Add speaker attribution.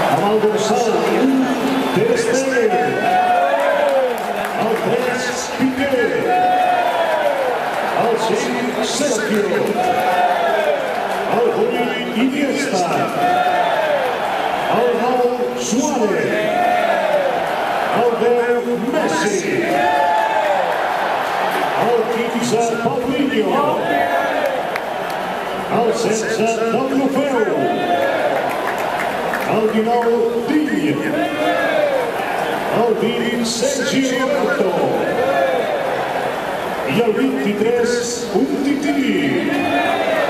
Speaker 1: amb el dorsal 1, Ter Stegen, el 3, Piqué, el 5, Sergio, el 8, Iniesta, el 9, Suárez, el 10, Messi, el 15, Paulinho, el 16, Deulofeu, el 19, Digne, el 20, Sergi Roberto i el 23, Umtiti.